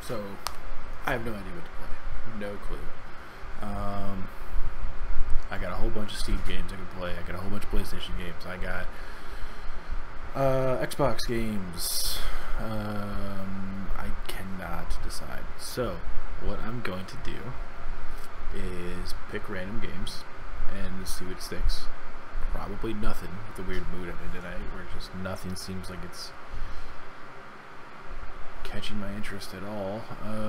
So I have no idea what to play. No clue. I got a whole bunch of Steam games I can play. I got a whole bunch of PlayStation games. I got Xbox games. I cannot decide. So what I'm going to do is pick random games and see what sticks. Probably nothing with the weird mood I'm in tonight, where just nothing seems like it's catching my interest at all.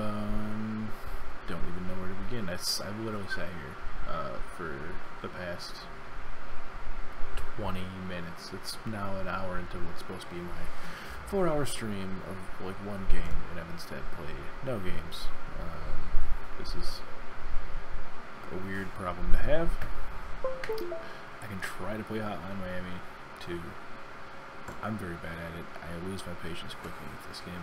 Don't even know where to begin. I've literally sat here for the past 20 minutes. It's now an hour into what's supposed to be my 4-hour stream of like one game, and I've instead played no games. This is a weird problem to have. I can try to play Hotline Miami 2. I'm very bad at it. I lose my patience quickly with this game.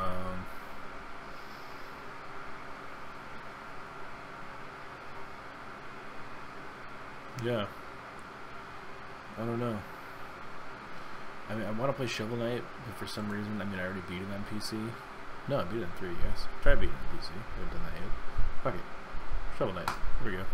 Yeah. I don't know. I mean, I want to play Shovel Knight, but for some reason, I already beat it on PC. No, I beat it on 3DS. Try beating it on PC. I haven't done that yet. Fuck it. Shovel Knight. Here we go.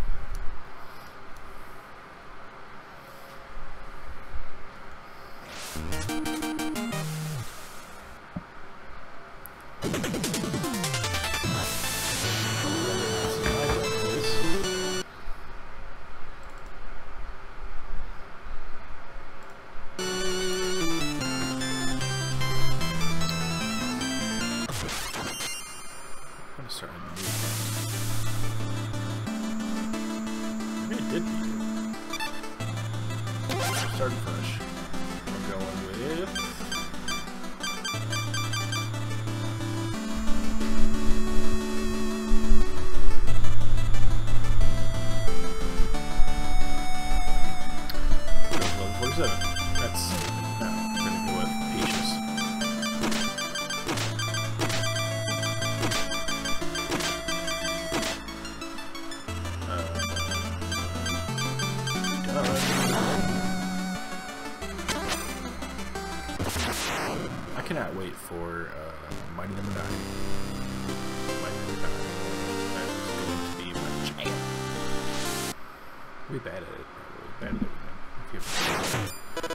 I cannot wait for Mighty Number 9. Mighty Number 9. That is going to be my jam. We're bad at it, probably. Bad at everything.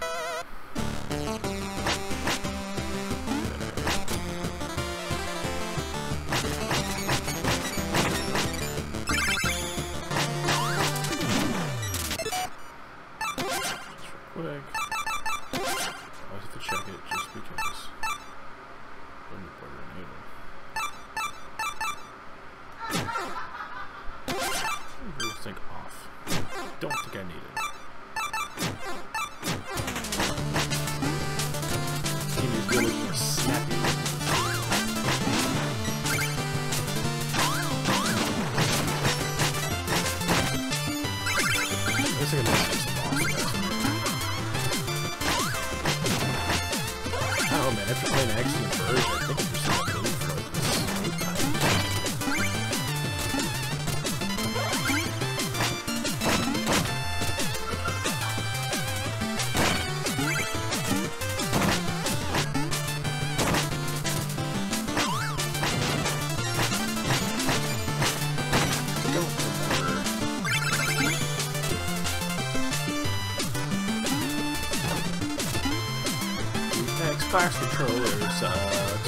Xbox controller sucks.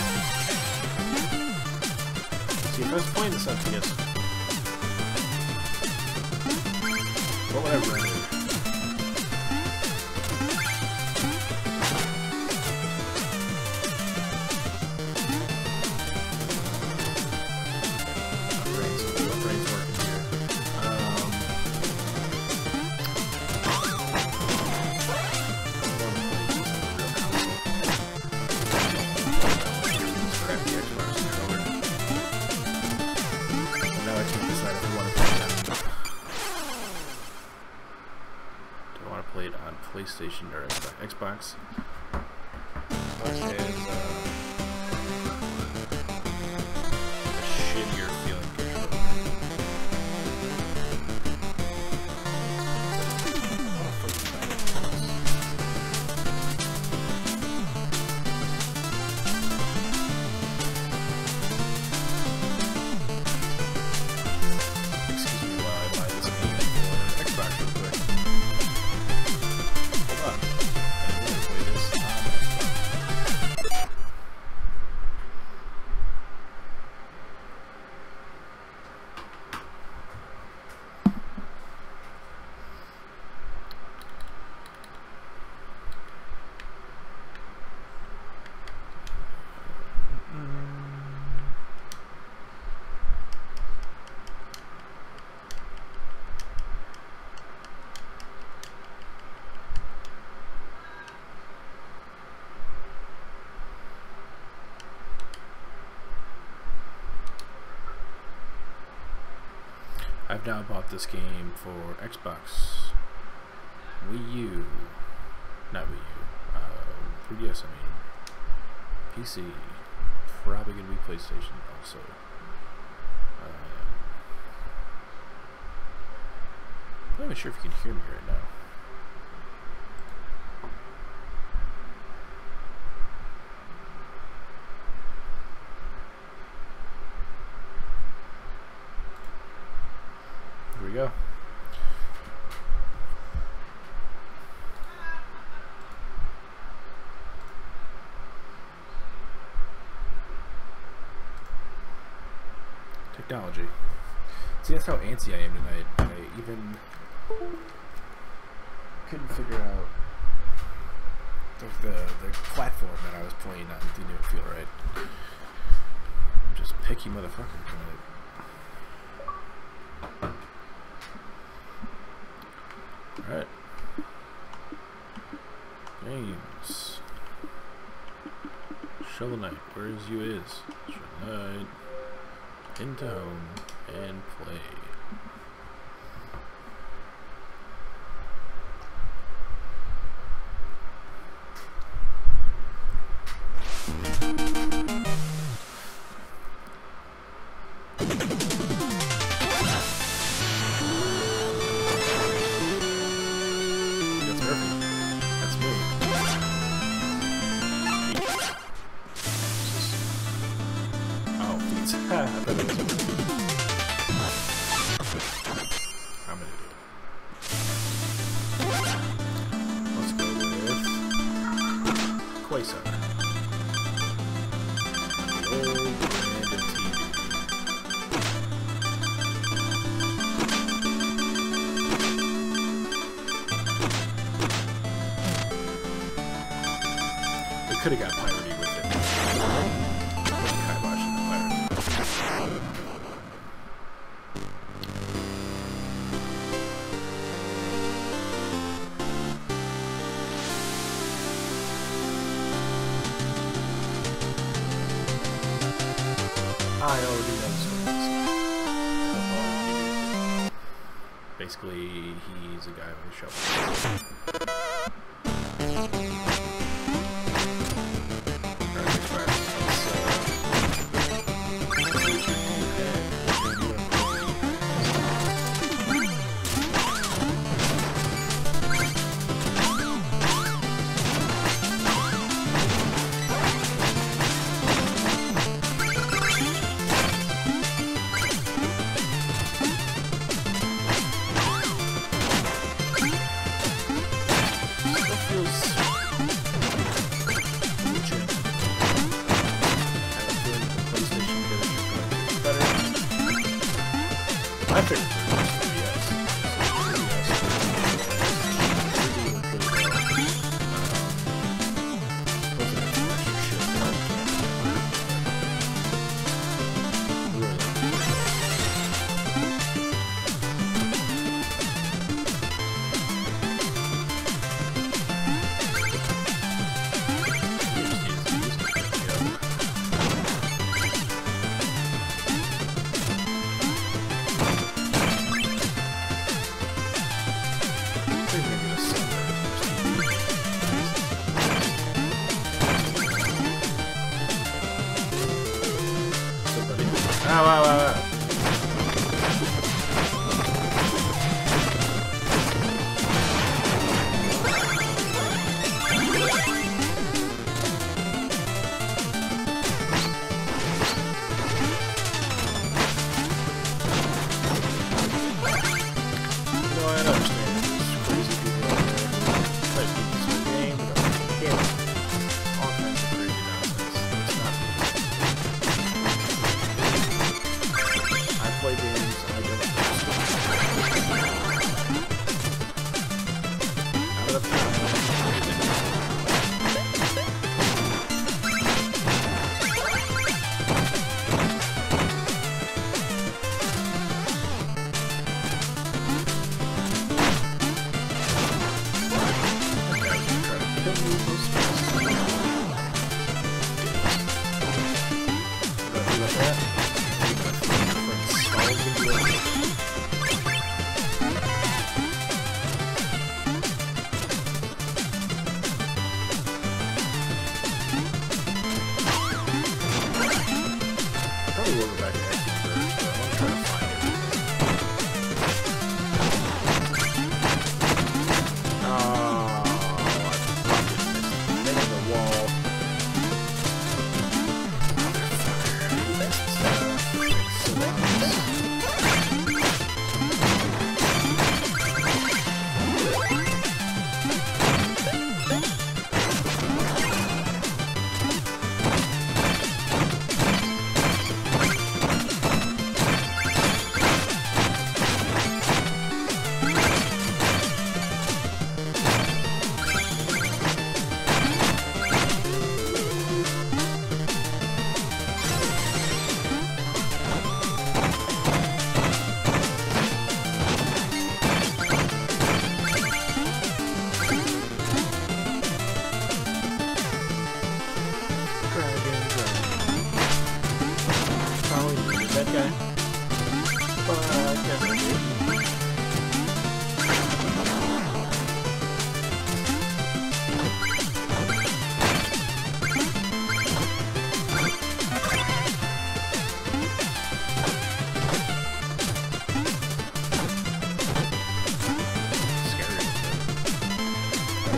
See, if I was playing this up, I guess. What would I render? PlayStation or Xbox. Xbox has a shittier feeling controller. I've now bought this game for Xbox, Wii U, not Wii U, 3DS I mean, PC, probably going to be PlayStation also. I'm not even sure if you can hear me right now. Here we go. Technology. See, that's how antsy I am tonight. I even couldn't figure out the platform that I was playing on. Didn't even feel right. I'm just picky motherfucker tonight. Alright. Games. Shovel Knight, where's you is? Shovel Knight. Into home and play. Could have got piratey with it. Kibosh in the pirate. I already know the story. Basically, he's a guy with a shovel. I figured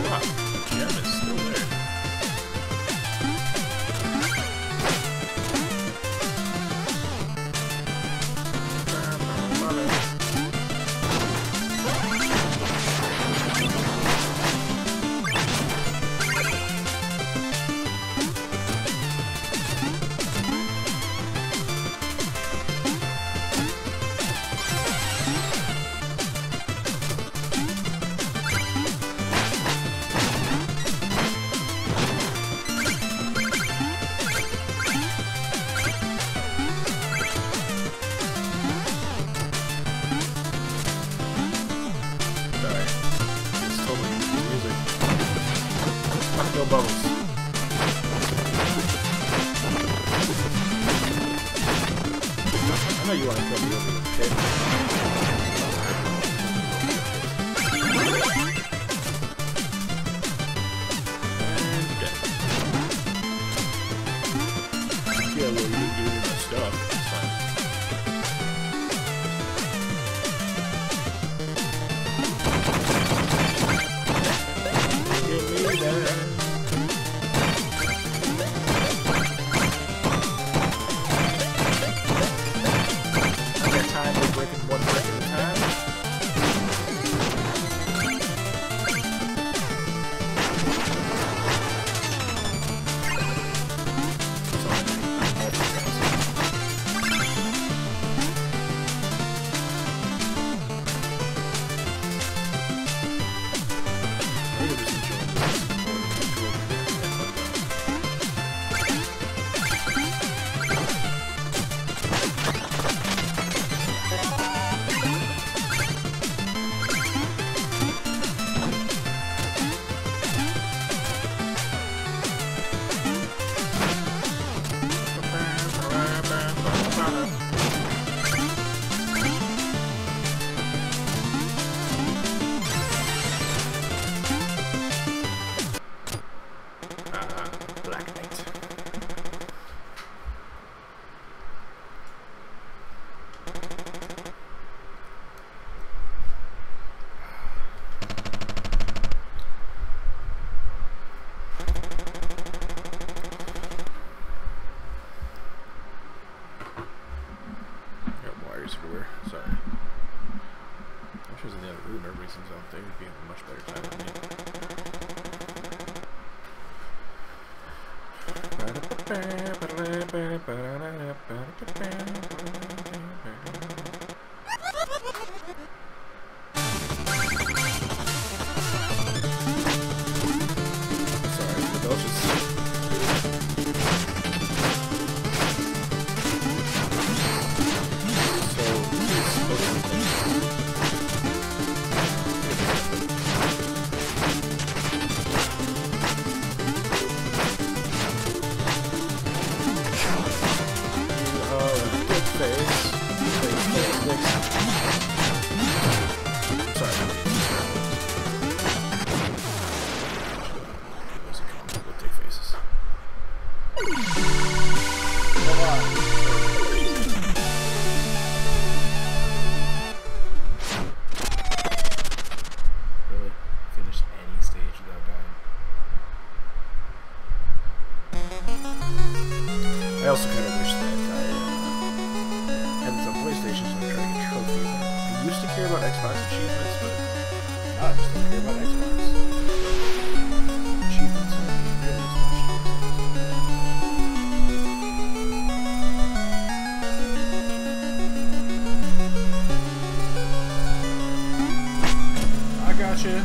Ah, the gem is still there. No bubbles. I know you want to kill me over the pit. And dead. Yeah, well, you didn't give me my stuff. It's fine. Give me that. Everywhere. Sorry. I wish I was in the other room. Everybody seems out there. Would be having a much better time than sorry, but those just. I also kind of wish that I had this on PlayStation so I try to get trophies. I used to care about Xbox achievements, but now I just don't care about Xbox achievements really as much. I gotcha.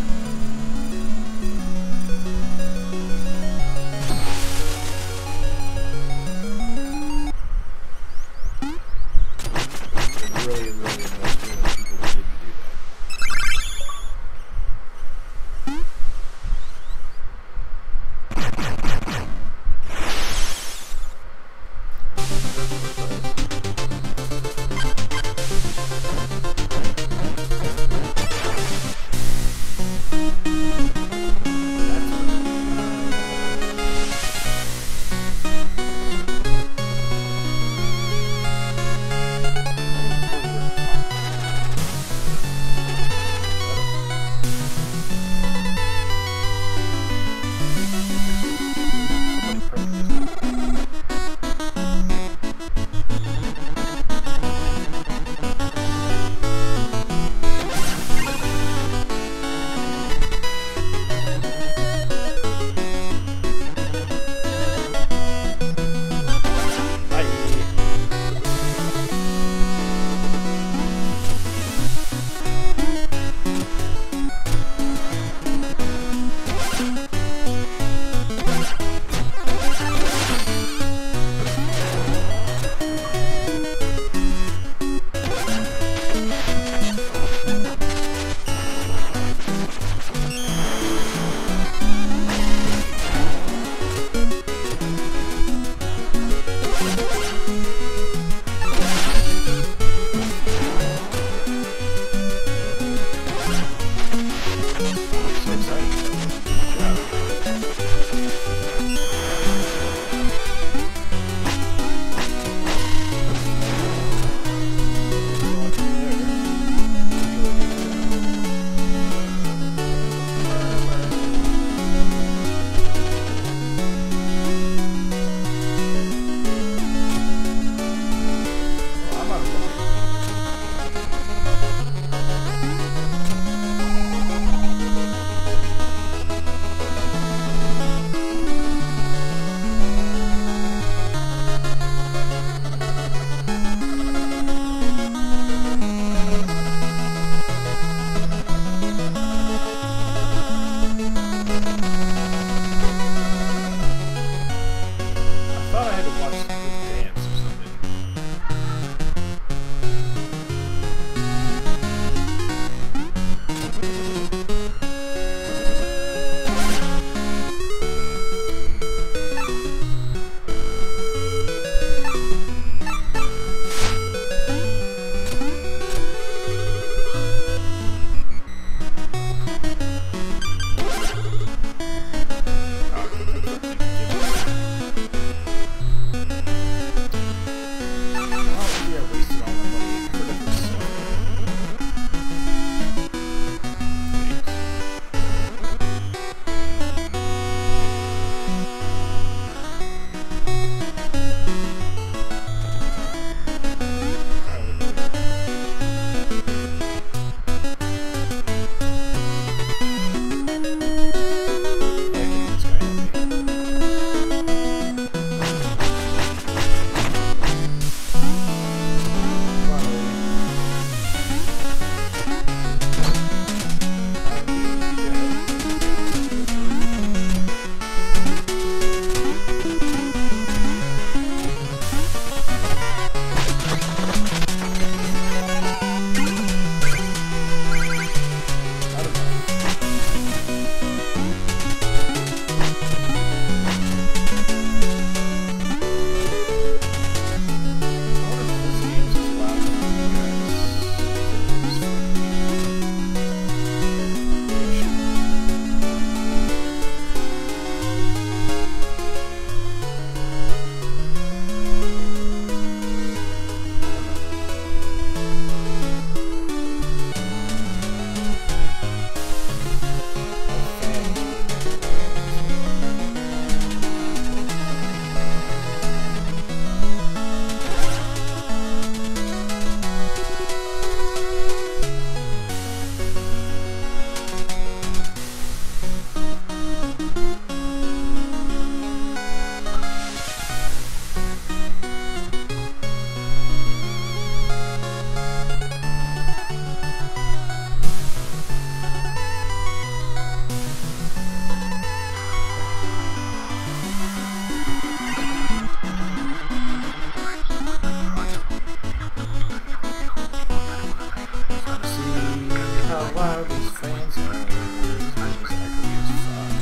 fans are exactly as fuck.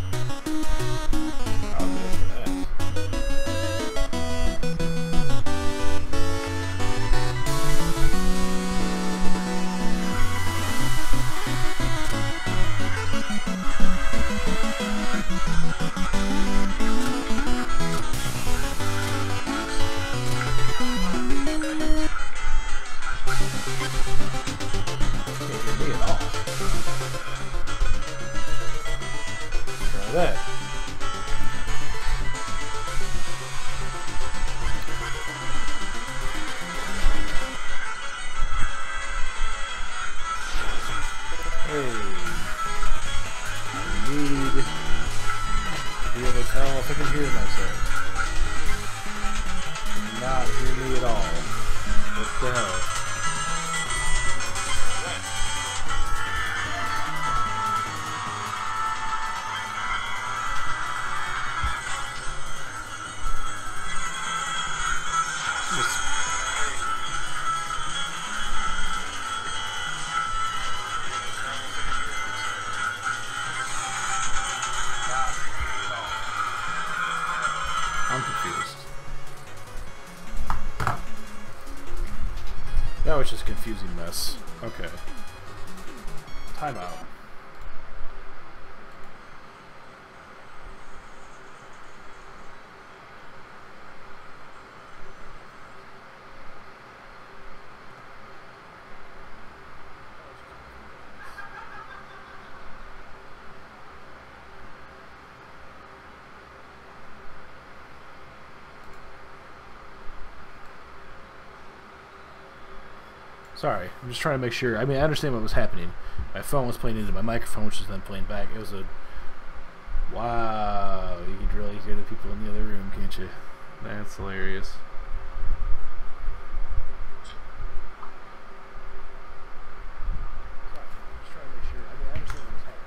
I'll go for that. That. Hey, I need to be able to tell if I can hear myself. Not hear me at all. What the hell? I'm confused. That was just a confusing mess. Okay. Timeout. Sorry, I'm just trying to make sure. I mean, I understand what was happening. My phone was playing into my microphone, which was then playing back. It was a... Wow, you can really hear the people in the other room, can't you? That's hilarious. Sorry, I'm just trying to make sure. I mean, I understand what was happening.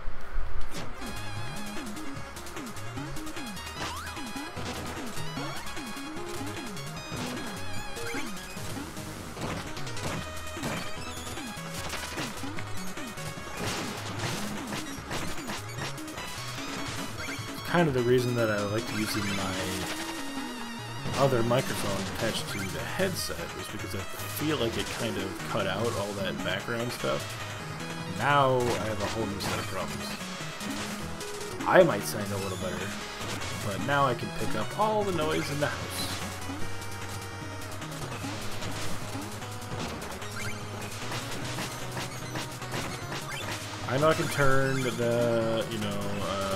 Kind of the reason that I like using my other microphone attached to the headset is because I feel like it kind of cut out all that background stuff. Now I have a whole new set of problems. I might sound a little better, but now I can pick up all the noise in the house. I know I can turn the, you know,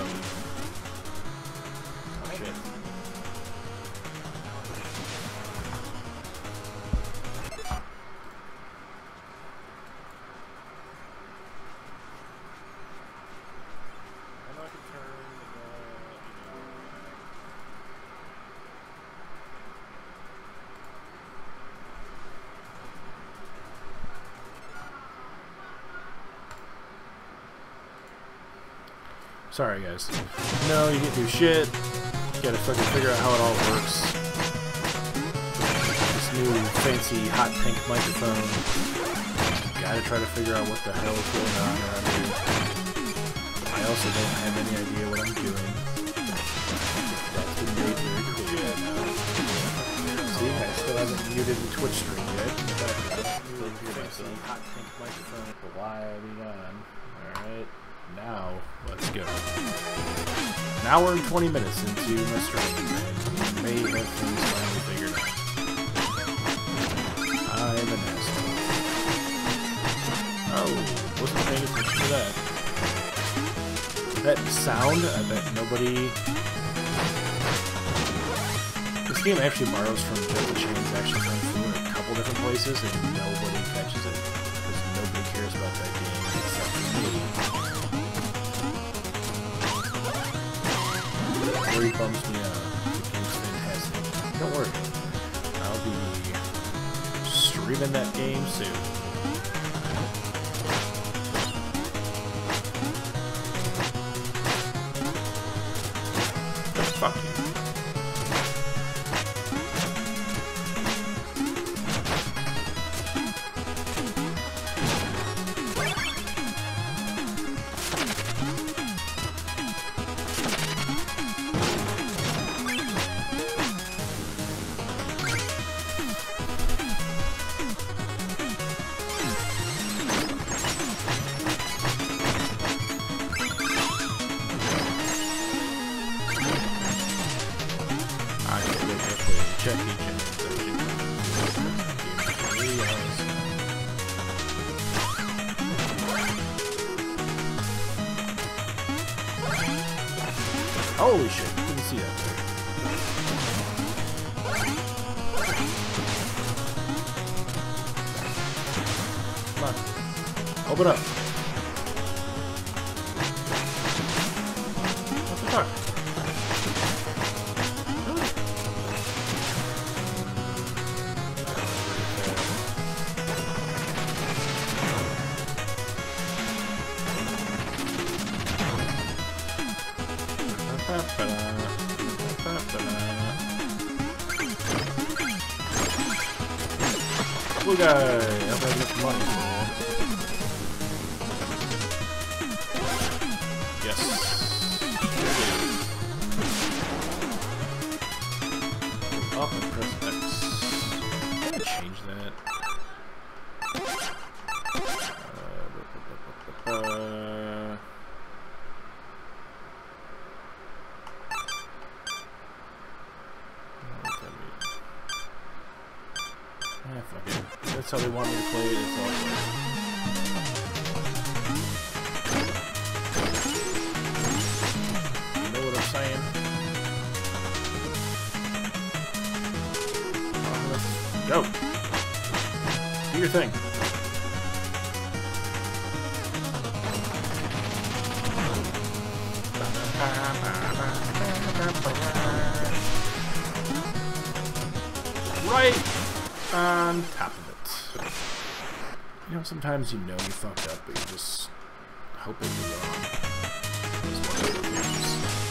sorry guys. No, you get new shit. You gotta fucking figure out how it all works. This new fancy hot tank microphone. Gotta try to figure out what the hell is going on around here. I also don't have any idea what I'm doing. That's been made very clear now. See, I still haven't muted the Twitch stream yet. Fancy hot tank microphone. Why are we on? Alright. Now, let's go. An hour and 20 minutes into my stream, and you may have things finally figured out. I'm an asshole. Oh, wasn't paying attention to that. That sound, I bet nobody... This game actually borrows from Double Chain's Action Kung Fu in a couple different places, and nobody catches it. Because nobody cares about that game except for me. Really bums me out. The game's fantastic. Don't worry. I'll be streaming that game soon. Fuck you. Jackie Chan. Holy shit, didn't see that there. Come on. Open up. What the fuck? Really? Blue guy, I hope I get some money for that. Yes. Up and press X. I'm gonna change that. Fuck it. That's how they want me to play it. It's all good. You know what I'm saying? Let's go. Do your thing. Right on top of it. You know, sometimes you know you fucked up, but you're just hoping you're wrong. It's one of those games.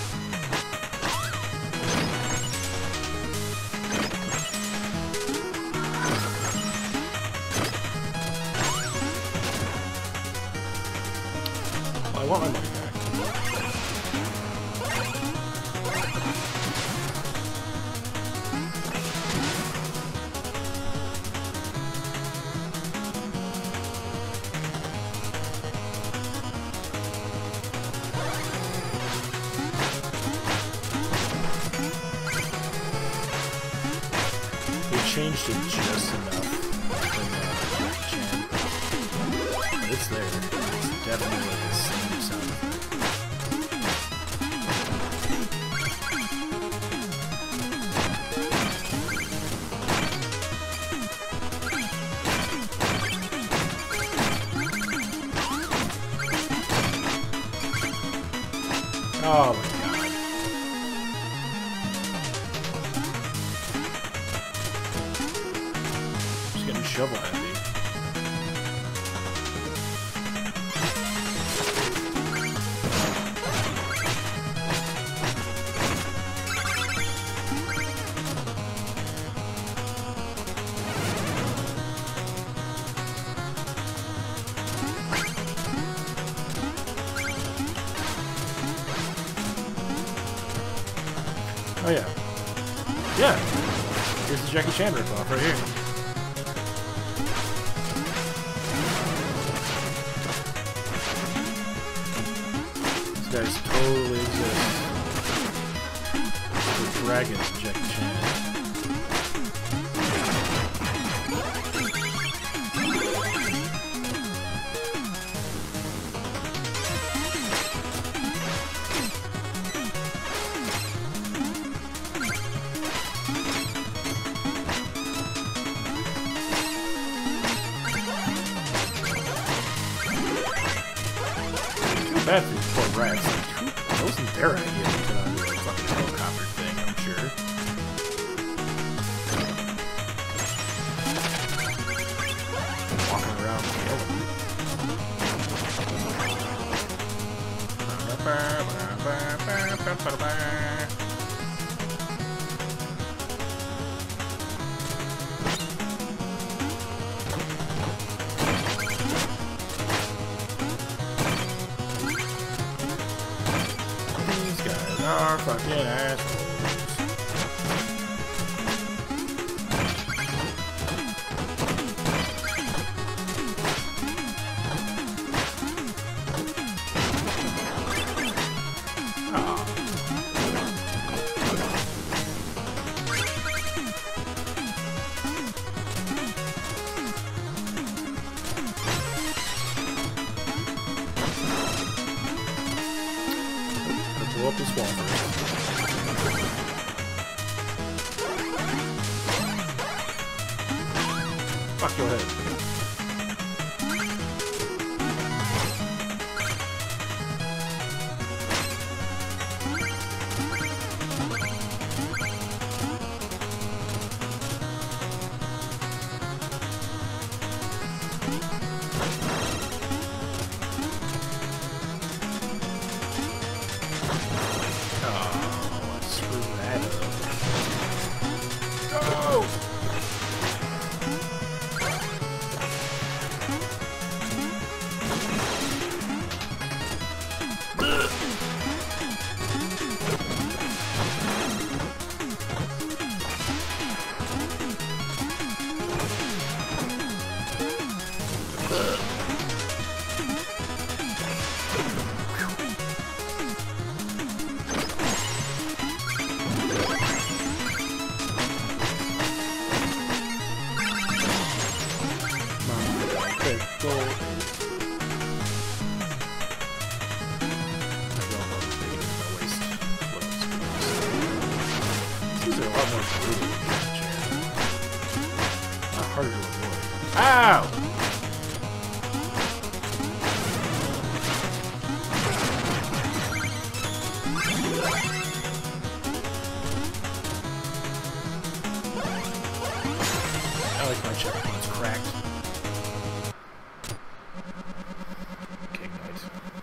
Well, I want my money back. Changed it just enough from Chan. But it's there. It's definitely like the same sound. Oh my god. Shovel heavy. Oh yeah. Yeah. Here's the Jackie Chan ripoff right here. Guys totally exist. The dragons, Jackie Chan. Too bad for these poor rats. It wasn't their idea to get onto a fucking helicopter thing, I'm sure. Walking around killing These guys are fucking assholes. blow up this wall first. Fuck, go ahead. Ow! I like my checkpoints cracked. King Knight.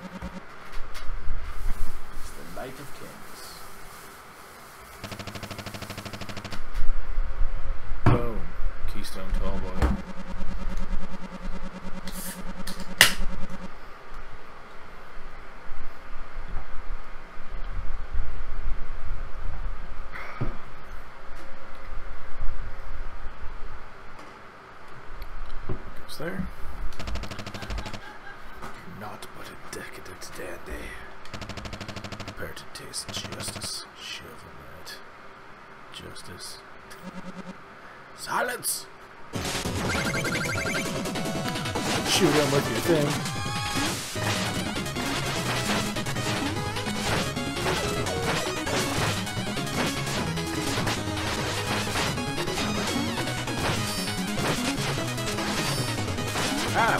It's the Knight of Kings. Boom. Keystone Tall Boy. There. You're not but a decadent dandy. Prepare to taste justice. Chivalry. Justice. Silence! Shoot him with your thing. Ow!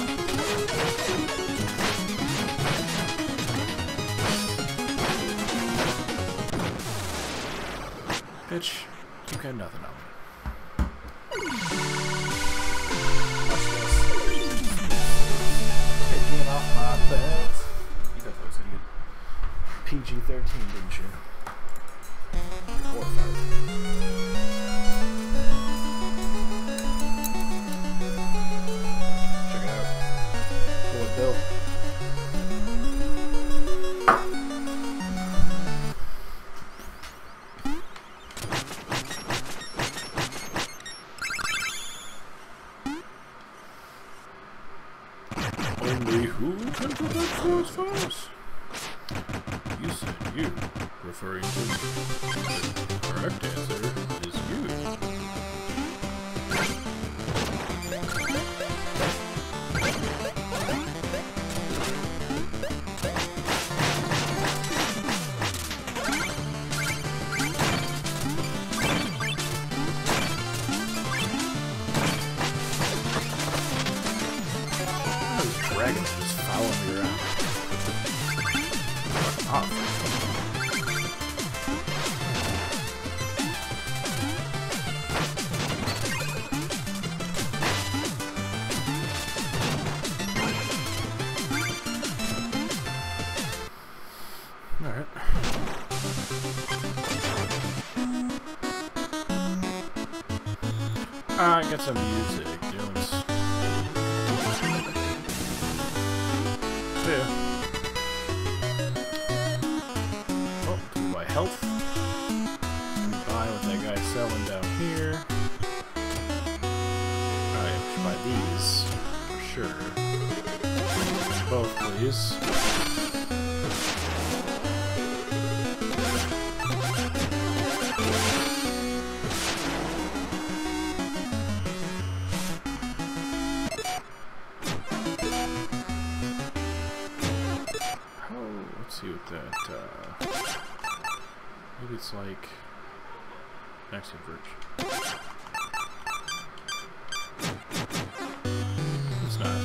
Bitch, you got nothing on me. Watch this. Taking off my belt. You thought that was gonna get PG-13, didn't you? You're horrified. Bill. Only who can prevent those foes? You said you, referring to me. The correct answer is you. Dragons just follow me around. Fuck off. Alright. I got some music. Yeah. Oh, do we buy health? Can we buy what that guy's selling down here? Alright, we should buy these for sure. Both, please. Oh. let's see what that, maybe it's like max converge. It's not.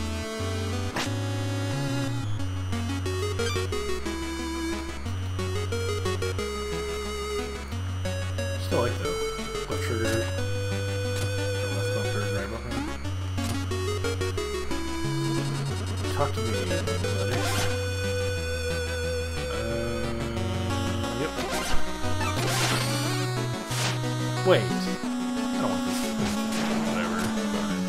Still like though. Left trigger, left bumper, right bumper. Talk to me, buddy. Yep. Wait. I don't want this. Whatever. Go ahead.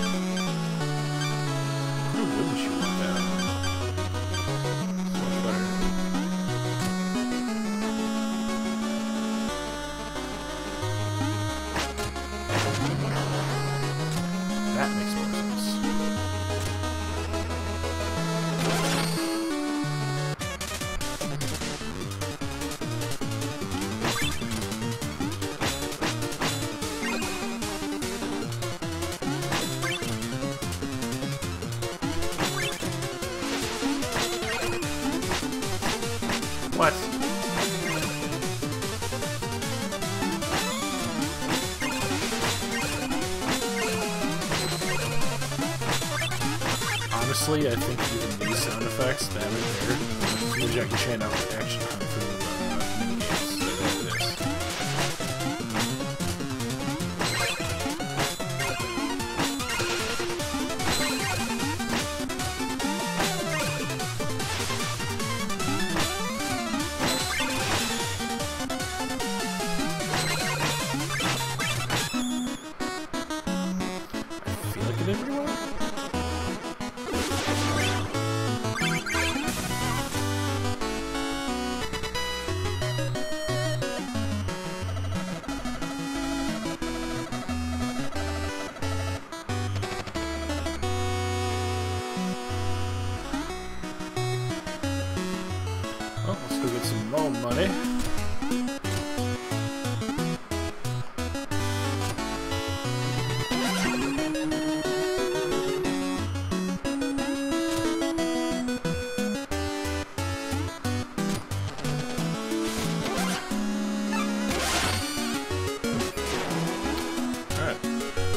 Who wouldn't you want that? It's much better. That makes more sense. What? Honestly, I think even these sound effects, that right there, the Jackie Chan action kung fu minigames, they're like this. I feel like it everywhere. Well, let's go get some more money. Alright.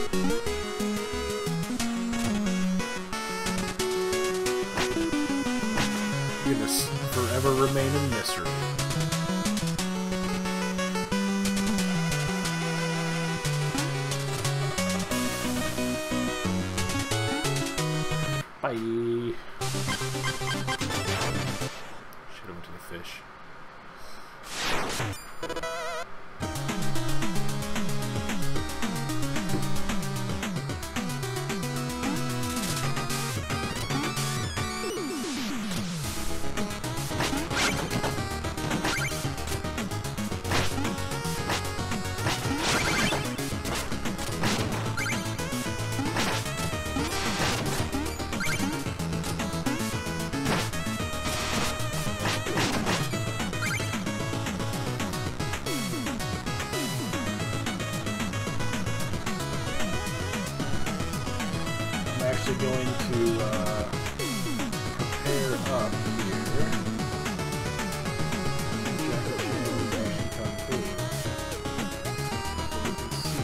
You're gonna forever remain in mystery. Bye. Should've went to the fish. I'm actually going to prepare up here. Jackie Chan's action kung fu. So we can see.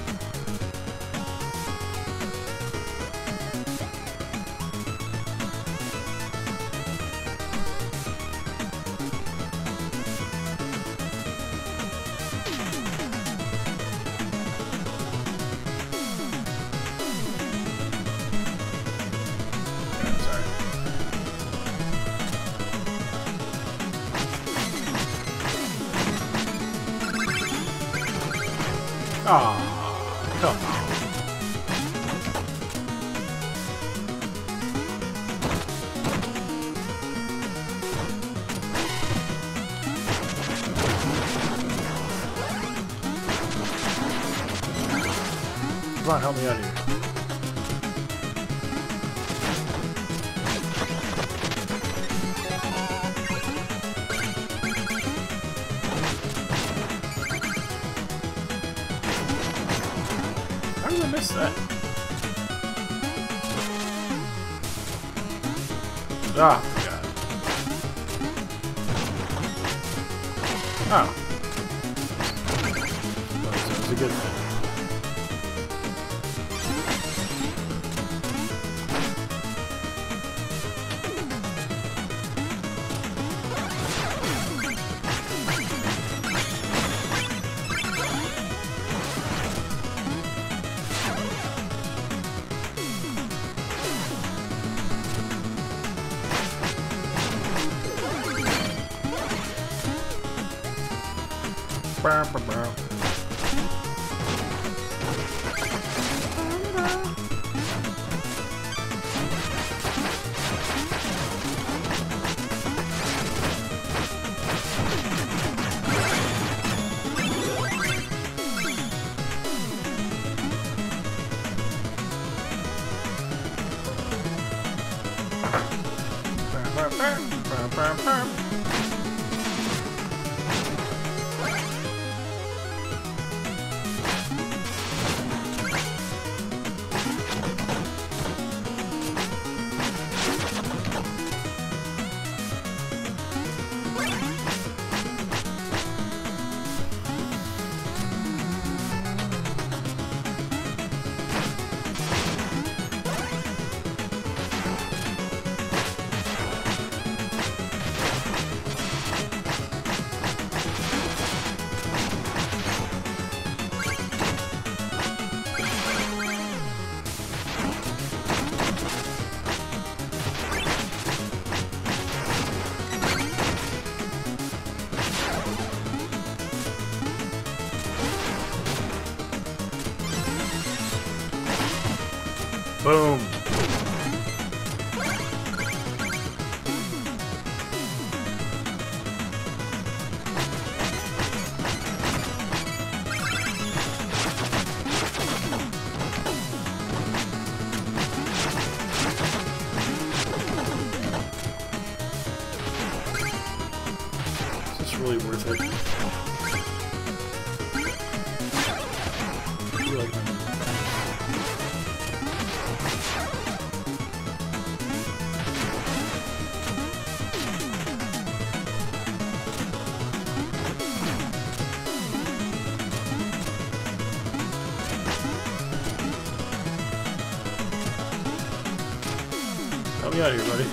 Aw, come on. Come on, help me out here. How did I miss that? Ah, God. Oh. So it's a good thing. Boom. Is this really worth it? I feel like help me out here, buddy.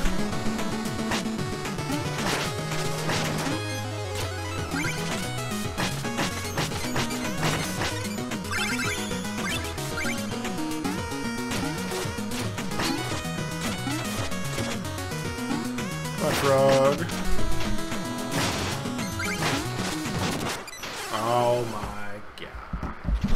Frog. Oh my god.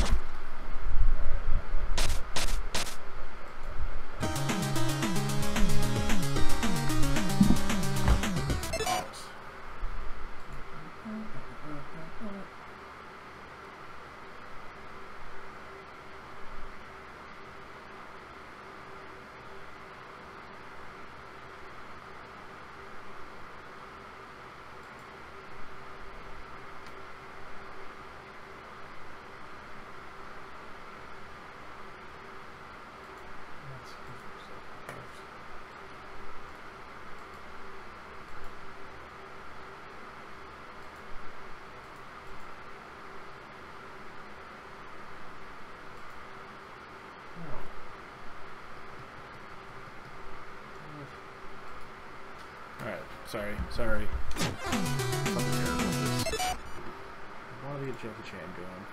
Sorry. Something terrible with this. I want to get Jackie Chan going.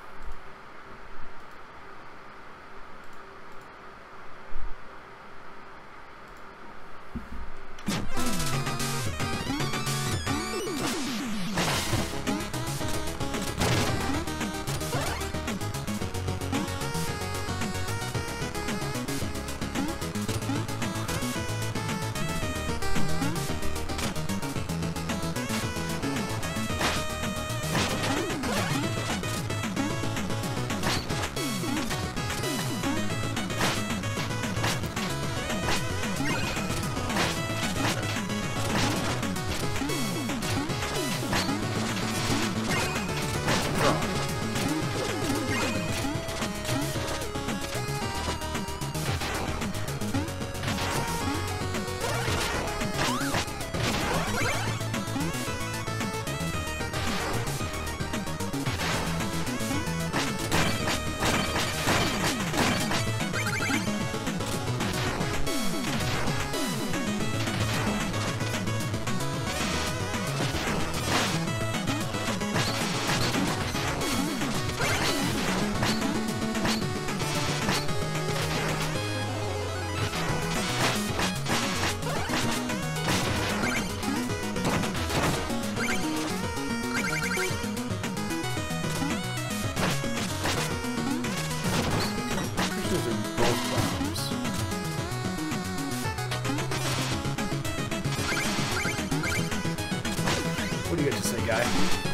What do you got to say, guy?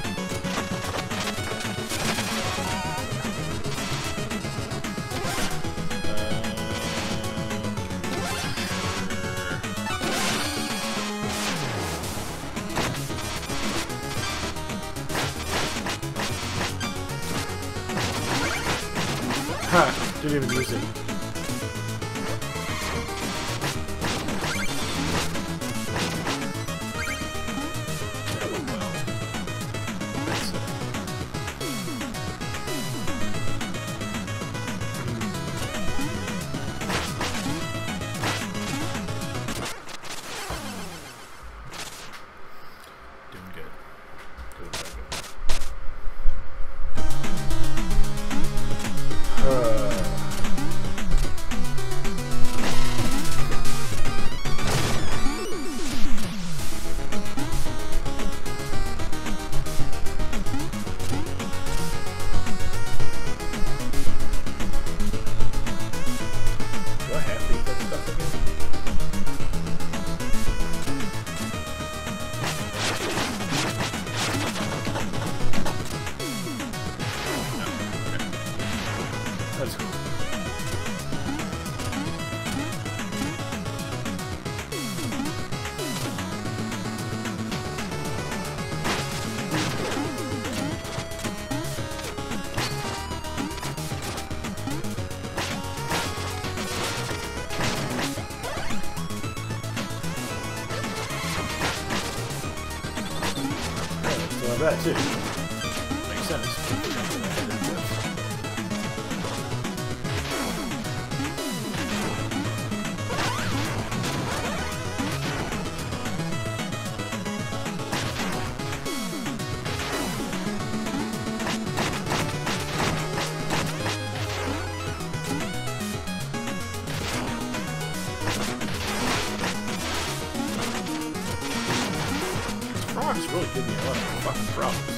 Ha! Didn't even use it. That's cool. Well, that too. Makes sense. Frog's really giving me a lot of fucking problems.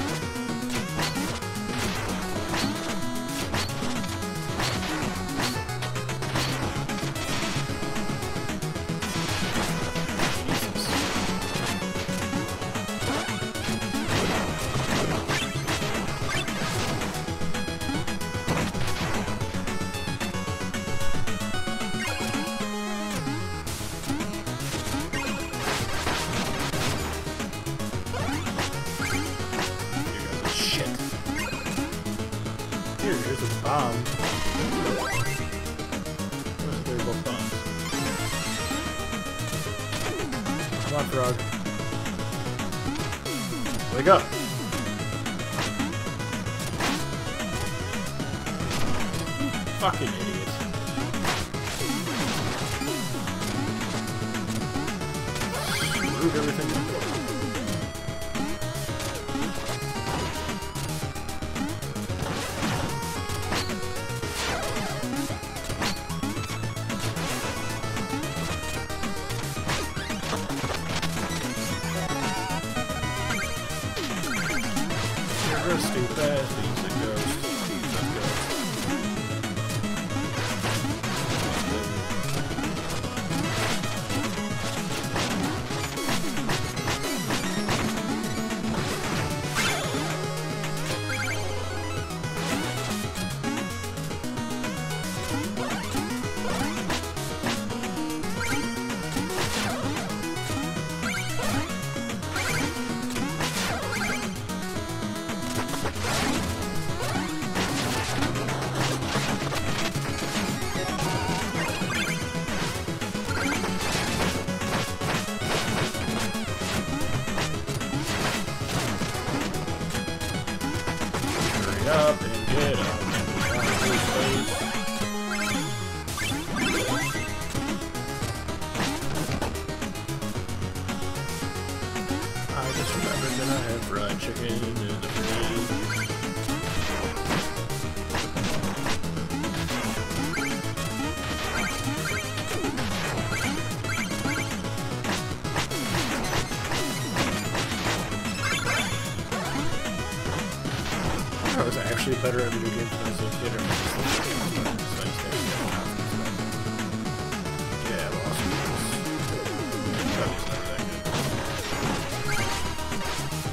Here's a bomb. They're both bombs. Come on, frog. Wake up! Fucking idiot. Screwed everything up. You're stupid as these a ghost. He's a ghost. Up and get up and down to space. I just remembered that I have fried chicken in the fridge. I was actually better at video games when I was a kid. Yeah, Lost Rules. Probably not that good.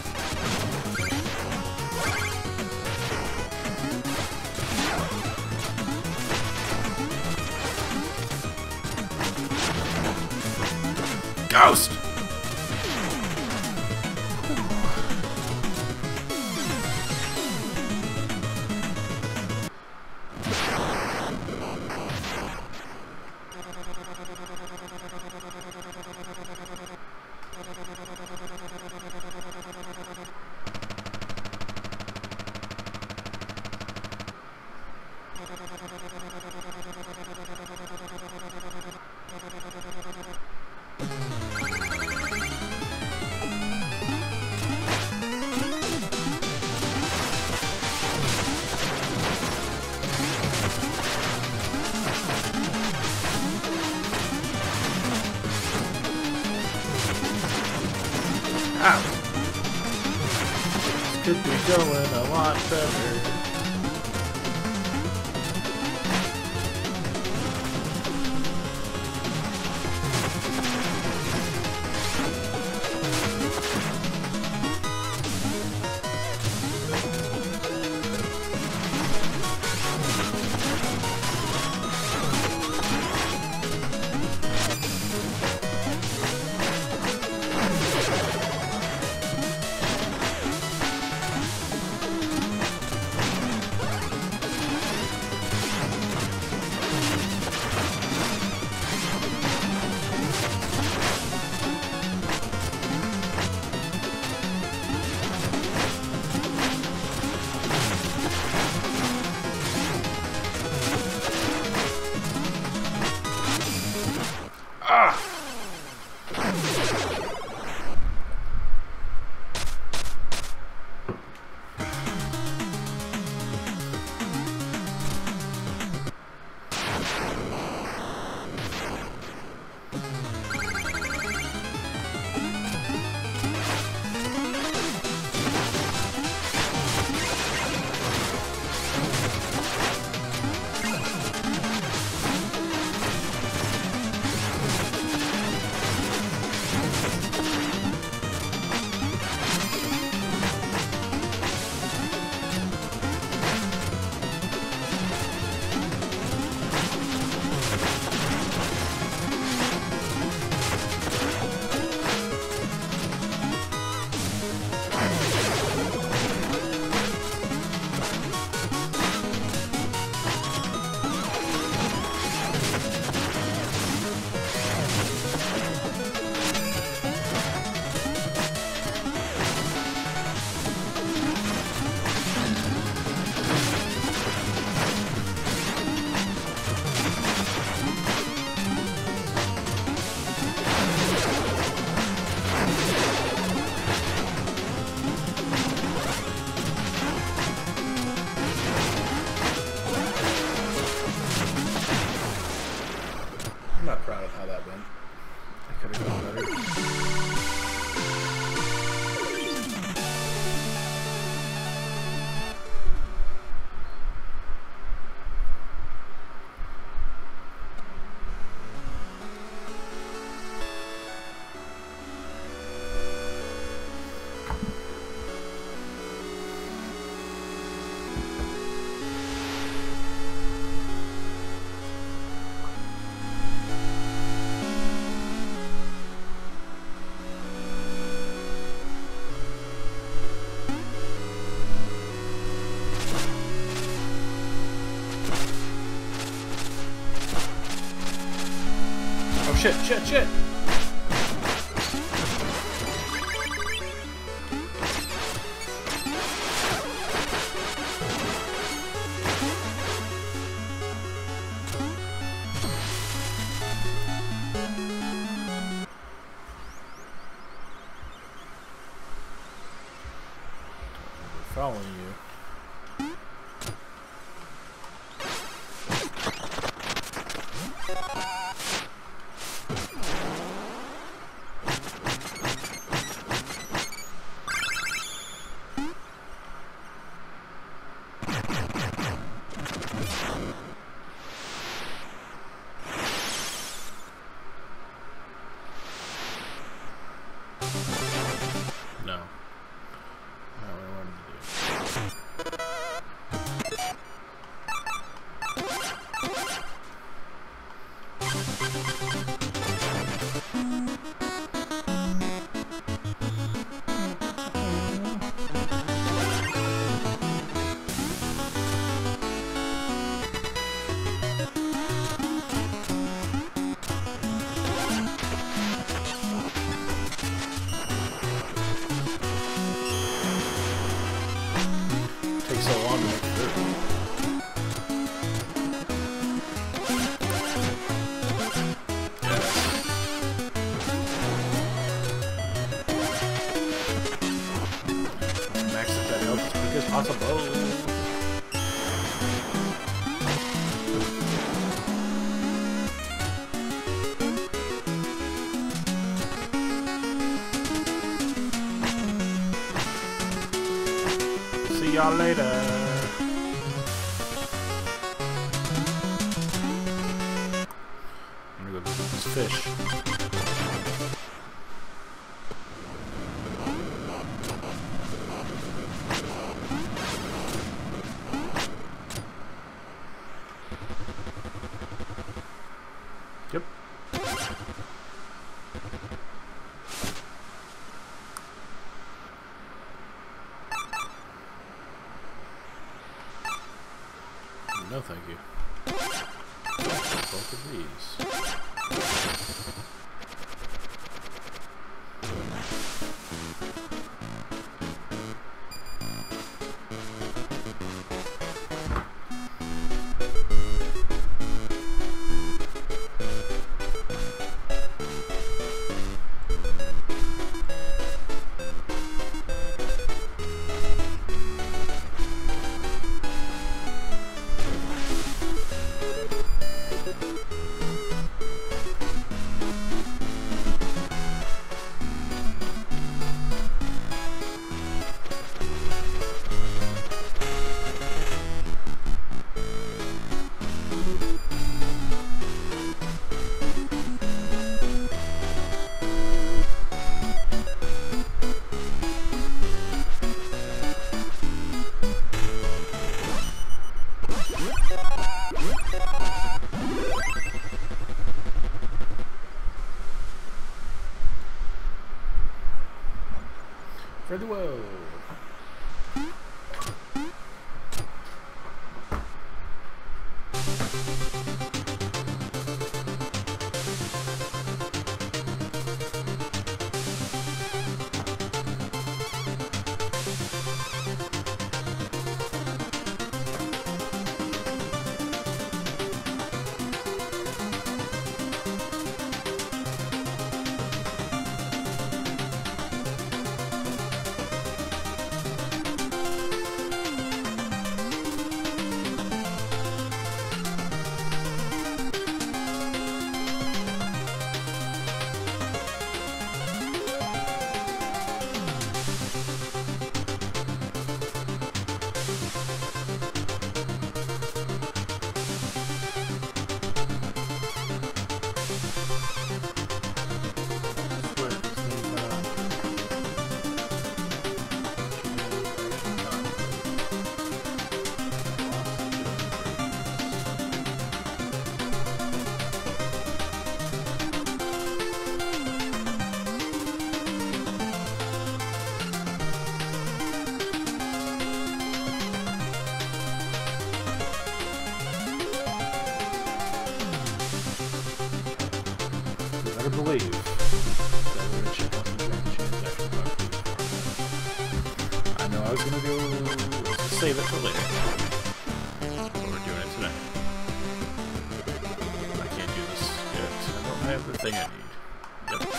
Ow! This could be going a lot better. I'm not proud of how that went. I could have gone better. Shit. We're following you. So long to make through. Max that help as quick as possible. See y'all later. I'm gonna go visit this fish. Yep. No, thank you. Both of these. For the world. I believe that we're gonna check out some transaction boxes. I know I was gonna do save it for later, but we're doing it today. I can't do this yet. I don't have the thing I need. Yep.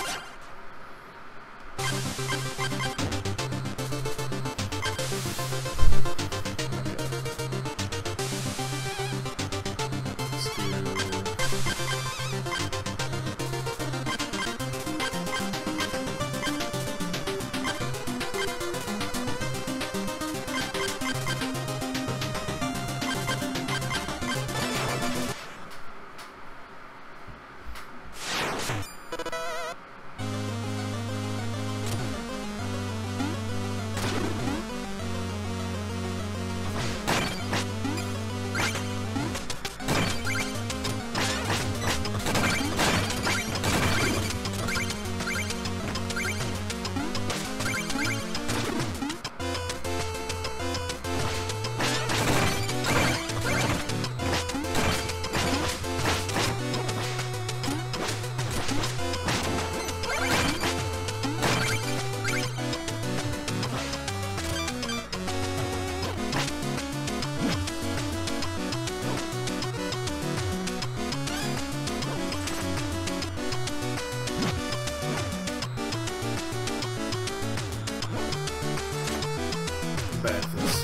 Bad at this.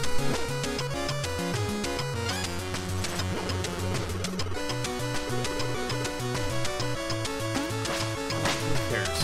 Who cares?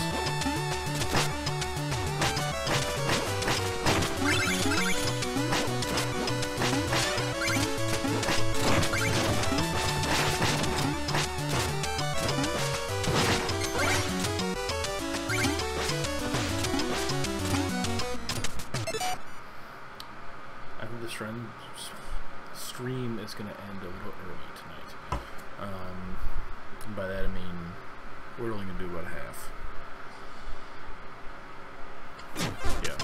the stream is going to end a little early tonight. And by that I mean we're only going to do about half. Yeah.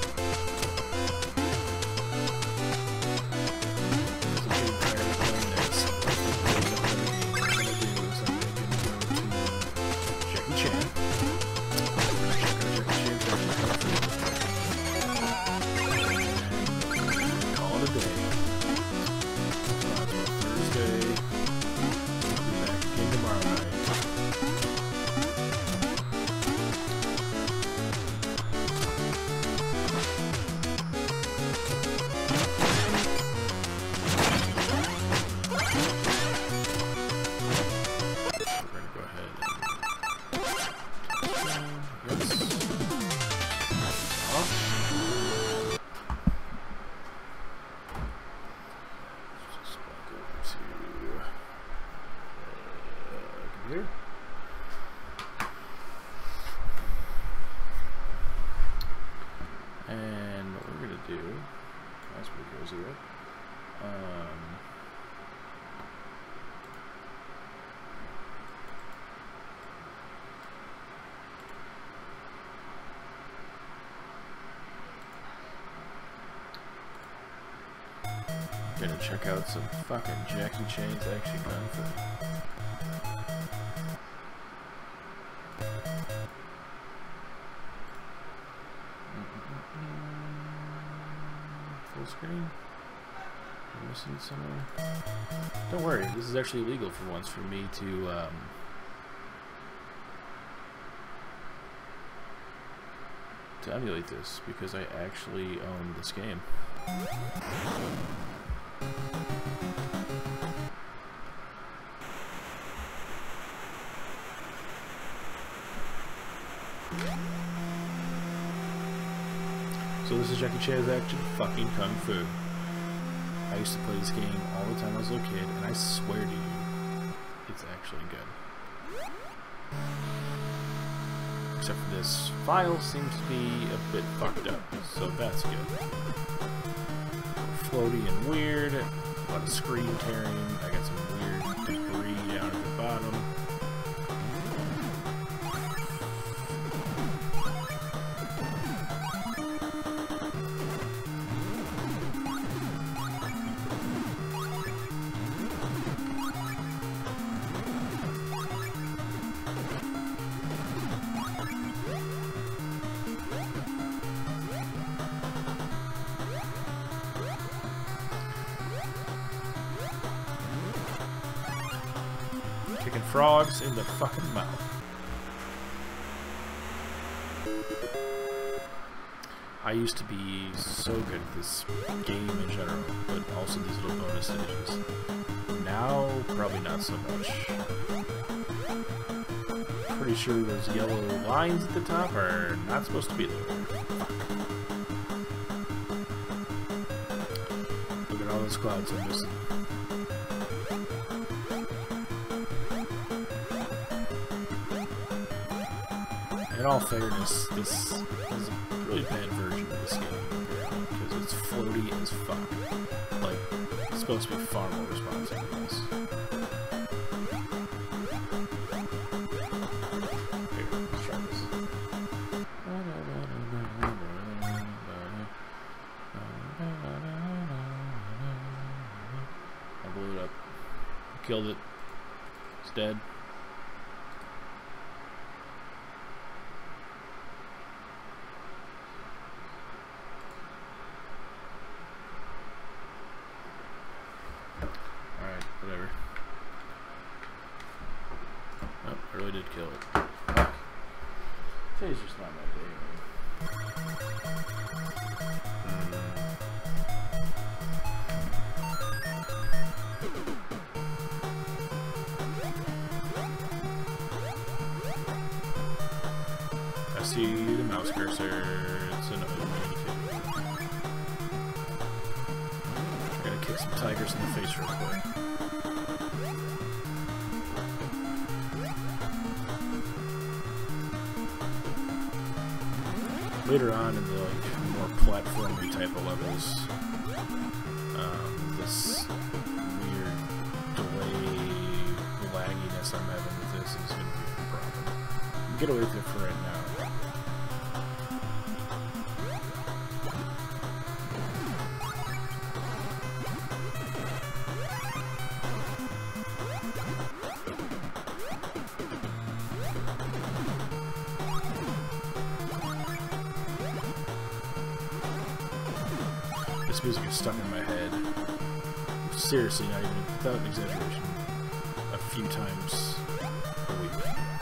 Gonna check out some fucking Jackie Chan's action kung fu. Full screen? I'm missing somewhere. Don't worry, this is actually illegal for once for me to emulate this because I actually own this game. So this is Jackie Chan's action fucking kung fu. I used to play this game all the time when I was a little kid, and I swear to you, it's actually good. Except for this file seems to be a bit fucked up, so that's good. Floaty and weird, a lot of screen tearing, I got some weird debris down at the bottom. Kicking frogs in the fucking mouth. I used to be so good at this game in general, but also these little bonus stages. Now, probably not so much. Pretty sure those yellow lines at the top are not supposed to be there. Look at all those clouds I'm missing. In all fairness, this is a really bad version of this game because it's floaty as fuck. Like, it's supposed to be far more responsive than this. Here, let's try this. I blew it up. Killed it. It's dead. Whatever. Oh, I really did kill it. Fuck. Today's just not my day. I see the mouse cursor. It's another indicator. I gotta kick some tigers in the face real quick. Later on in the more platformy type of levels, This weird delay lagginess I'm having with this is going to be a problem. Get away with it for right now. This music is stuck in my head. Seriously, not even without an exaggeration, a few times a week.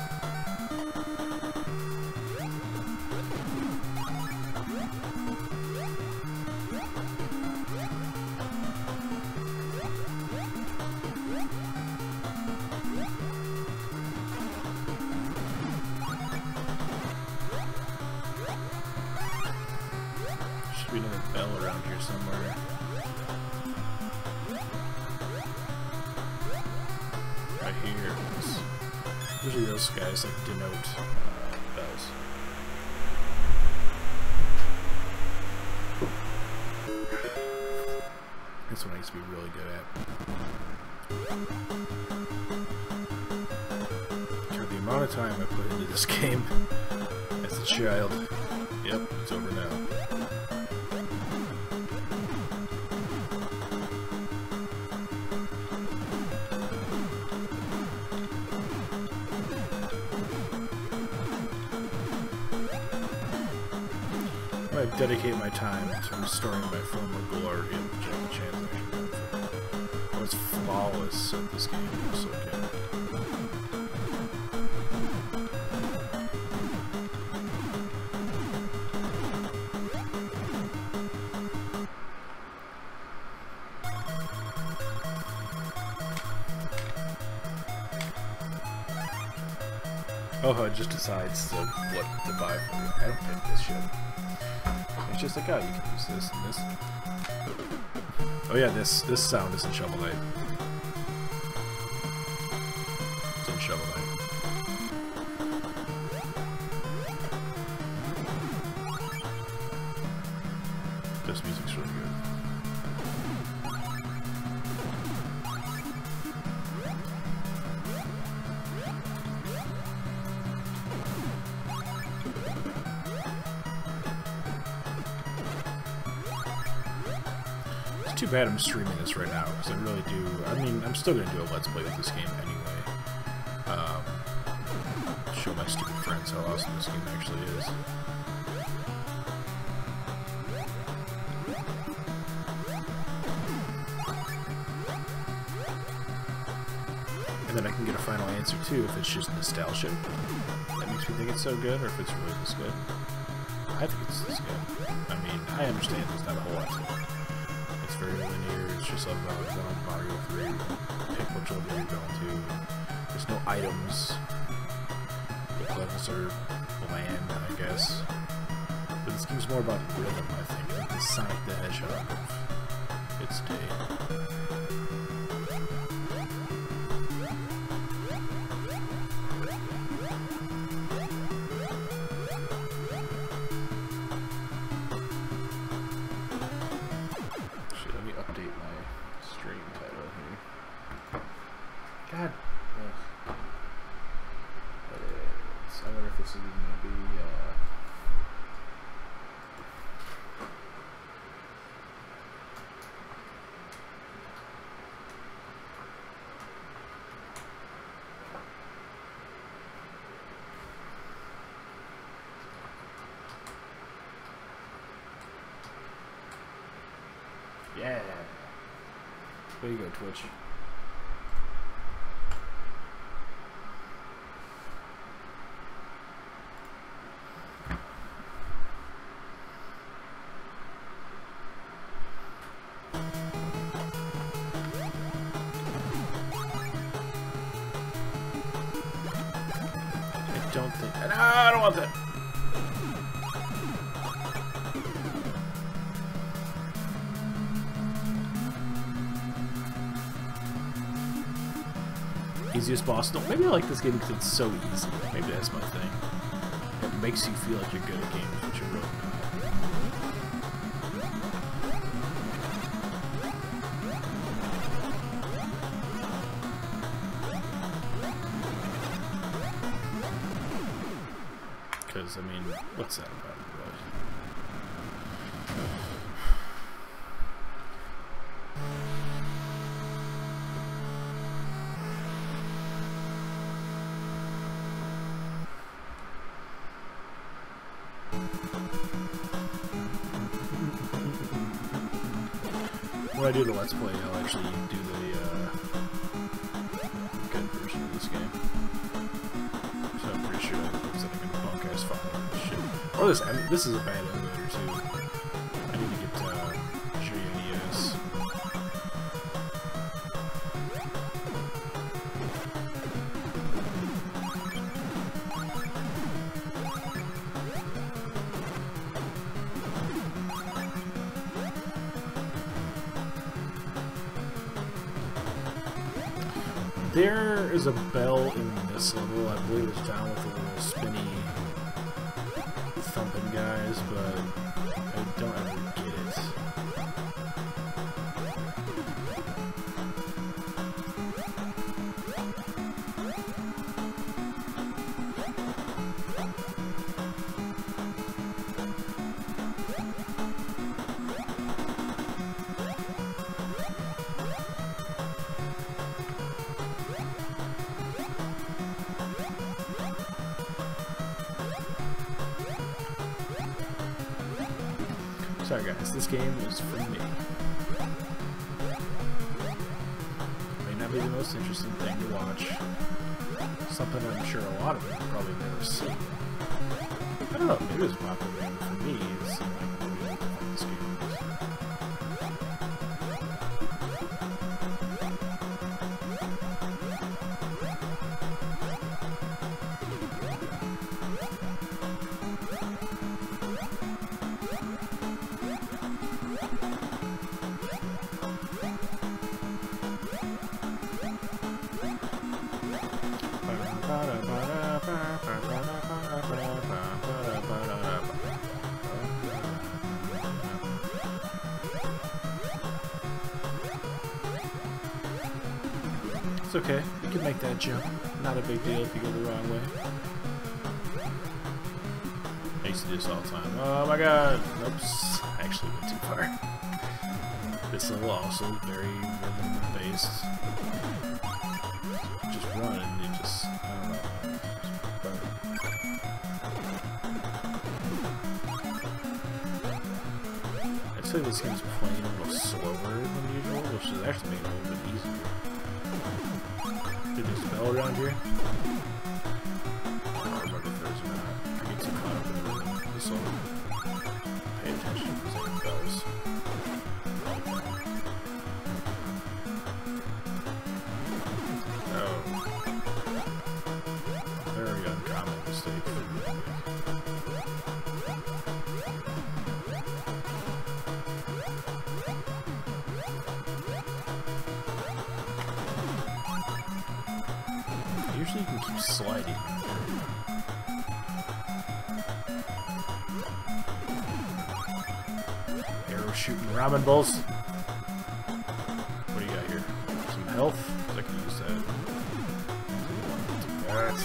Should be another bell around here somewhere. Right here. Usually those guys like denote bells. That's what I used to be really good at. For the amount of time I put into this game as a child, yep, it's over now. I dedicate my time to restoring my former glory in Jackie Chan's action. I was flawless at this game. It was so good. Oh, it just decides what to buy for me. I don't pick this shit. It's just like, oh, you can use this and this. Oh yeah, this sound is in Shovel Knight. It's in Shovel Knight. This music's really good. Too bad I'm streaming this right now, because I really do. I mean, I'm still going to do a Let's Play with this game anyway. Show my stupid friends how awesome this game actually is. And then I can get a final answer too if it's just nostalgia that makes me think it's so good, or if it's really this good. I think it's this good. I mean, I understand there's not a whole lot to it. It's very linear, it's just like Mario 3, pick which level you're going to. There's no items. The levels are bland, I guess. But this game's more about rhythm, I think. Like the Sonic the Hedgehog of its day. God. I wonder if this is even going to be, yeah. There you go, Twitch. I don't want that. Easiest boss? No, maybe I like this game because it's so easy. Maybe that's my thing. It makes you feel like you're good at games, but you're really not. Because, I mean, what's that about, really? When I do the Let's Play, I'll actually do the good version of this game. So I'm pretty sure that's like a podcast file. Shit. Oh, this is a bad elevator too. I need to get JNES. There is a bell in this level. I believe it's down with the little spinny thumping guys, but I don't ever get it. Sorry guys, this game is for me. May not be the most interesting thing to watch. Something I'm sure a lot of you have probably never seen. I don't know, maybe it's popular game for me. It seemed like maybe what the fuck this game is. It's okay, you can make that jump. Not a big deal if you go the wrong way. I used to do this all the time. Oh my god! Oops, I actually went too far. This level also very rhythm based. Just run and you just, I don't know. I'd say this game's playing a little slower than usual, which is actually making it a little bit easier. Did there's a bell around here? I don't remember if there's or not. I get too caught up in the rhythm, so pay attention to these like bells. Oh. Very uncommon mistake for me. Usually you can keep sliding. Arrow shooting ramen bowls. What do you got here? Some health? Because I can use that. Alright.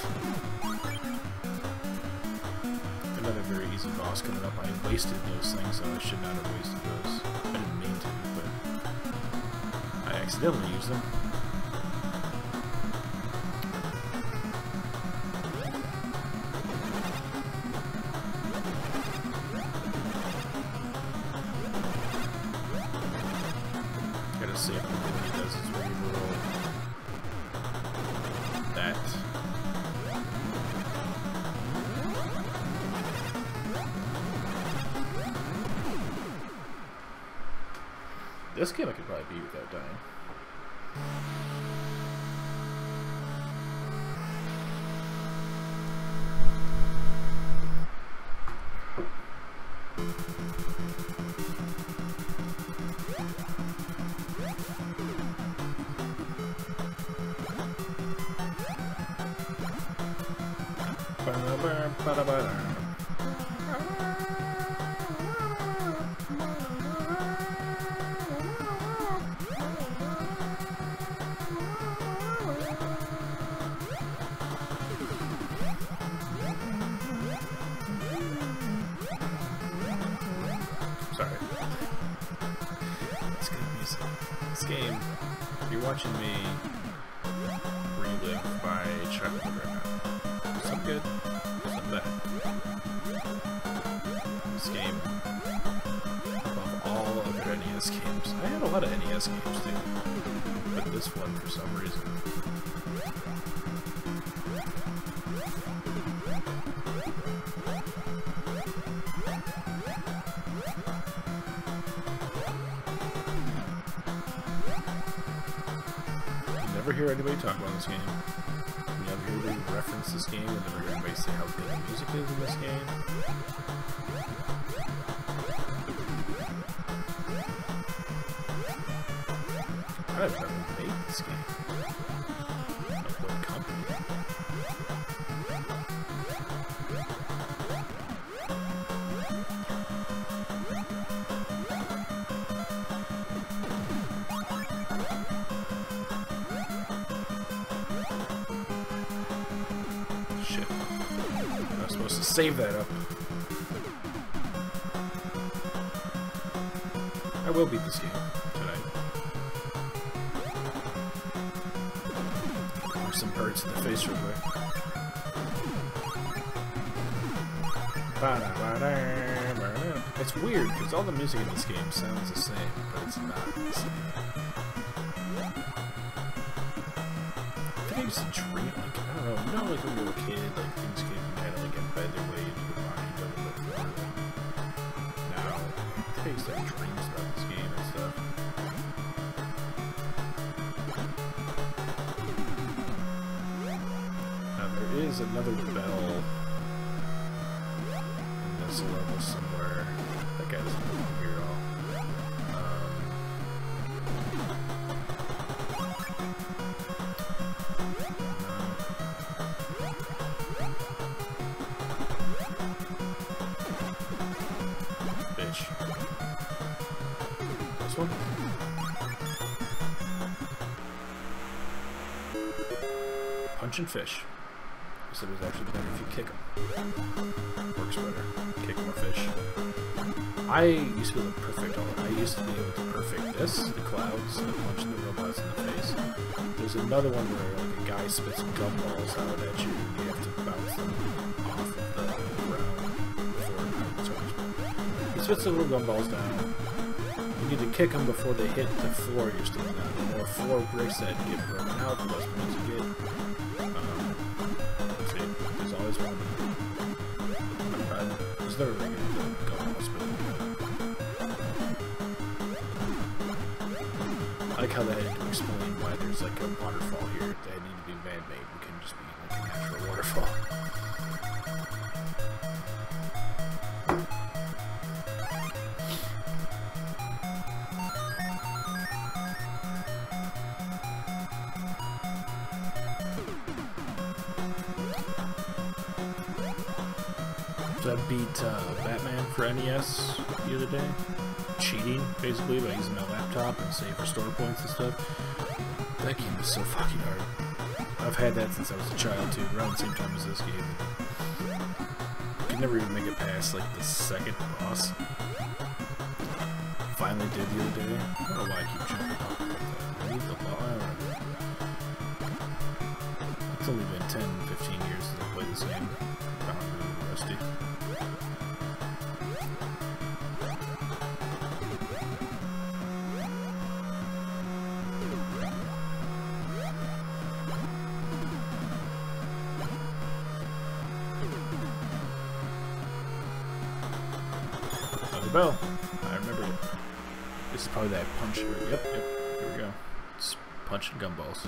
Another very easy boss coming up. I wasted those things, so I should not have wasted those. I didn't mean to, but I accidentally used them. See if when he does his reroll that. This game I could probably beat without dying. This game, you're watching me relive my childhood right now. Some good, some bad. This game, above all other NES games, I had a lot of NES games too, but this one for some reason. Never hear anybody talk about this game. You never hear anybody reference this game. You never hear anybody say how good the music is in this game. I don't know who made this game. Like what company? To save that up. I will beat this game tonight. Or some birds in the face real quick. It's weird because all the music in this game sounds the same, but it's not the same. I think I used to dream, like, I don't know, you know, like when you were a kid, like things get kind of like embed their way into your mind a little bit more. Now, I think I used to have dreams about this game and stuff. Now, there is another bell in this level somewhere. That guy doesn't belong here at all. This one? Punch and fish. I said it was actually better if you kick them. Works better. Kick more fish. I used to be able to perfect all that. I used to be able to perfect this, the clouds, and punching the robots in the face. There's another one where like a guy spits gumballs out at you and you have to bounce them off of the ground before he spits the little gumballs down. You need to kick them before they hit the floor you're standing on. The more floor breaks that get broken out, the less points you get. Let's see, there's always one. There's never really good gumballs, but I like how they had to explain why there's like a waterfall here. They need to be man-made. We couldn't just be like a natural waterfall. I beat Batman for NES the other day. Cheating, basically, by using my laptop and save restore points and stuff. That game is so fucking hard. I've had that since I was a child, too, around the same time as this game. I could never even make it past, like, the second boss. Finally did the other day. I don't know why I keep jumping off like that. I need the ball. I don't know. It's only been 10, 15 years since I played this game. I'm really rusty. Bell. I remember it. This is probably that punch. Yep, here we go. It's punching gumballs.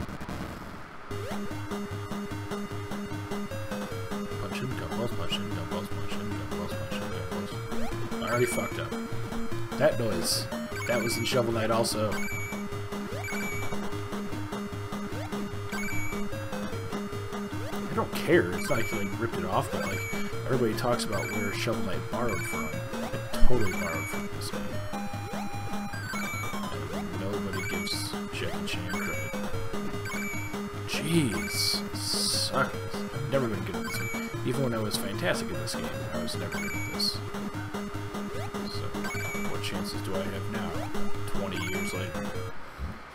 Punching gumballs, punching gumballs, punching gumballs, punching gumballs. I already fucked up. That noise. That was in Shovel Knight also. I don't care. It's not like he like ripped it off, but like everybody talks about where Shovel Knight borrowed from. Totally borrowed from this game. And nobody gives Jackie Chan credit. Jeez. Suckers. I've never been good at this game. Even when I was fantastic at this game, I was never good at this. So, what chances do I have now, 20 years later?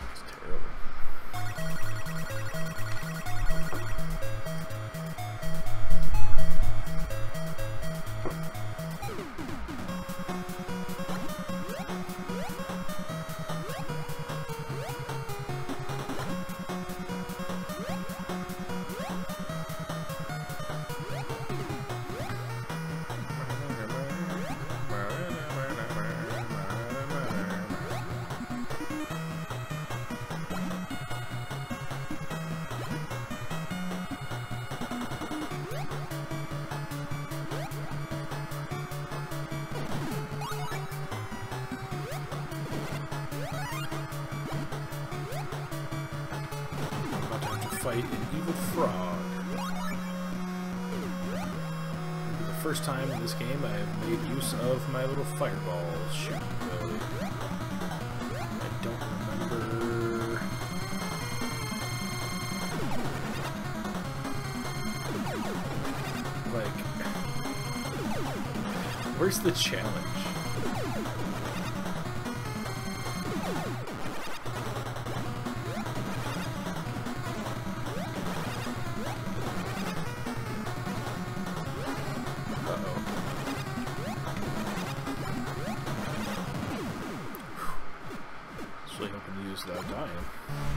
fight an evil frog. For the first time in this game, I have made use of my little fireballs. Shoot, I don't remember. Like, where's the challenge? Without dying.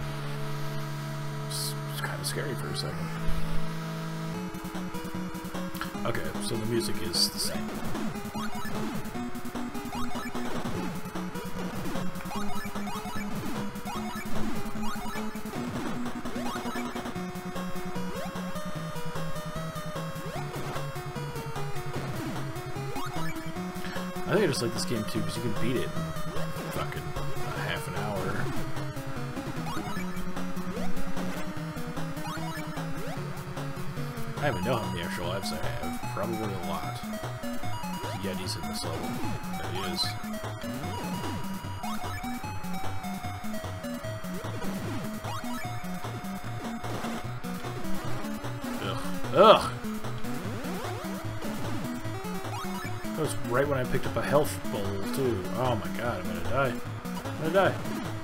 It's kind of scary for a second. Okay, so the music is the same. I think I just like this game too because you can beat it in fucking half an hour. I don't even know how many extra lives I have. Probably a lot. Yetis in this level. There he is. Ugh. Ugh! That was right when I picked up a health bowl, too. Oh my god, I'm gonna die. I'm gonna die.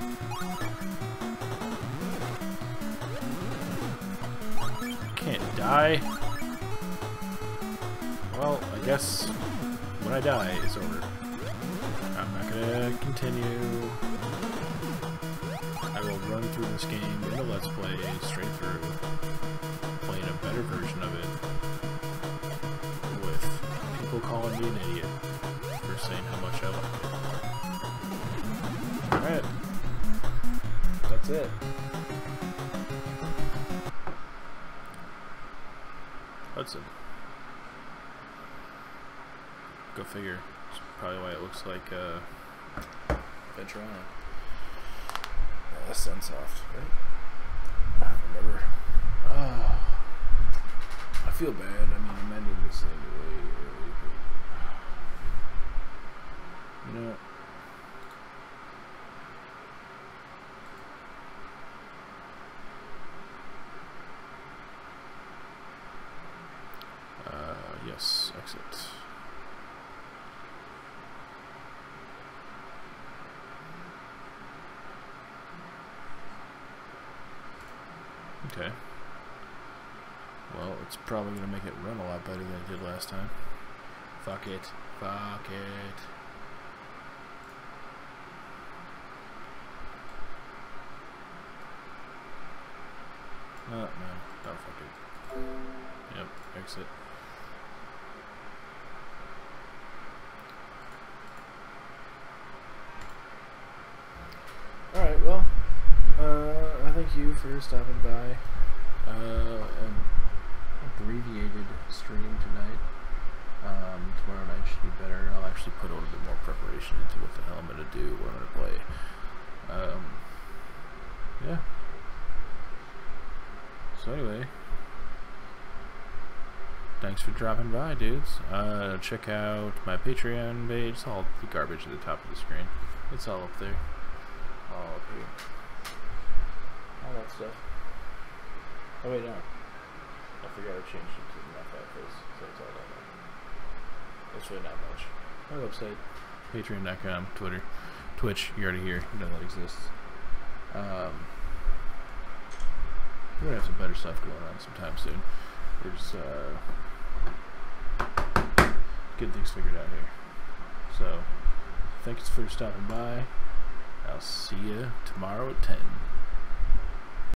Can't die. Well, I guess when I die, it's over. I'm not gonna continue. I will run through this game in a Let's Play, straight through, playing a better version of it, with people calling me an idiot for saying how much I love it. Alright. That's it. Hudson. Go figure. That's probably why it looks like Venture On. Sunsoft, right? I don't remember. I feel bad. I mean, I'm ending this thing way early, but you know. Yes, exit. Okay. Well, it's probably going to make it run a lot better than it did last time. Fuck it. Fuck it. Oh, no. Oh, fuck it. Yep, exit. Alright, well, I thank you for stopping by. An abbreviated stream tonight. Tomorrow night should be better. I'll actually put a little bit more preparation into what the hell I'm going to do, what I'm going to play. Yeah. So anyway, thanks for dropping by, dudes. Check out my Patreon page. It's all the garbage at the top of the screen. It's all up there. All up here. All that stuff. Oh wait, no. I forgot to change it to not that face, so it's all that much. It's really not much. My website, patreon.com, Twitter, Twitch, you're already here, you know that exists. We're gonna have some better stuff going on sometime soon. We're just getting things figured out here. So, thanks for stopping by. I'll see you tomorrow at 10.